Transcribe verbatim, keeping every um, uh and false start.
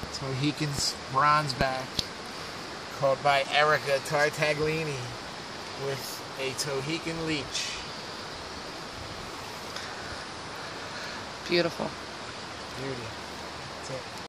Mohican's bronzeback, caught by Erica Tartaglini with a Mohican leech. Beautiful. Beauty. That's it.